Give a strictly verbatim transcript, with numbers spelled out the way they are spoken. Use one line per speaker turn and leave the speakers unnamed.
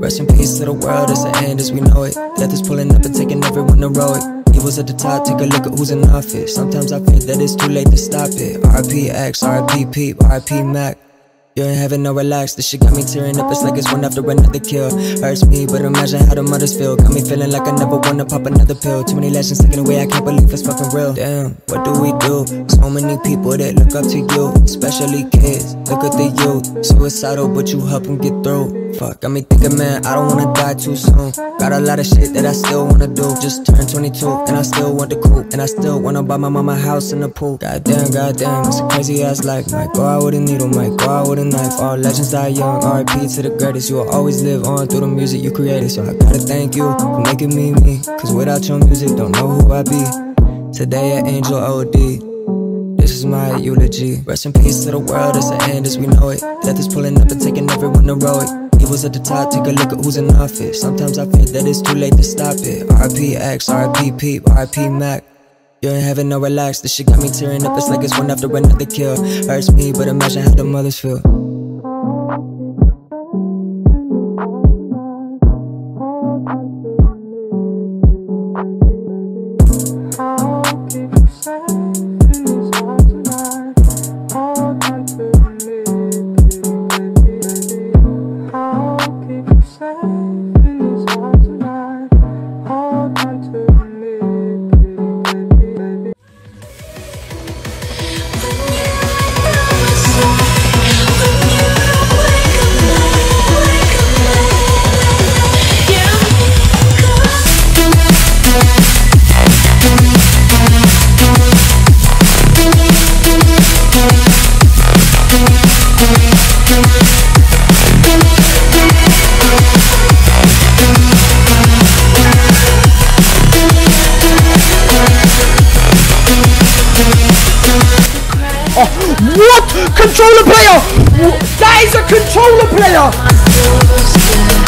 Rest in peace to the world, it's the end as we know it. Death is pulling up and taking everyone to row it. Evil's at the top, take a look at who's in office. Sometimes I fear that it's too late to stop it. R I P X, R I P Peep, R I P Mac. You ain't having no relax, this shit got me tearing up, it's like it's one after another kill. Hurts me, but imagine how the mothers feel. Got me feeling like I never wanna pop another pill. Too many legends taken away, I can't believe it's fucking real. Damn, what do we do? So many people that look up to you, especially kids, look at the youth. Suicidal, but you help them get through. Fuck, got me thinking, man, I don't wanna die too soon. Got a lot of shit that I still wanna do. Just turned twenty-two, and I still want the coupe. And I still wanna buy my mama a house and a pool. Goddamn, goddamn, it's a crazy ass life. Might go out with a needle, might go out with a knife. All legends die young, R I P to the greatest. You will always live on through the music you created. So I gotta thank you for making me me. Cause without your music, don't know who I be. Today at Angel O D, this is my eulogy. Rest in peace to the world, it's the end as we know it. Death is pulling up and taking everyone to row it. Evil's at the top, take a look at who's in office. Sometimes I fear that it's too late to stop it. R I P X, R I P Peep, R I P Mac. You ain't having no relax, this shit got me tearing up, it's like it's one after another kill. Hurts me, but imagine how the mothers feel.
Oh, what? Controller player! That is a controller player!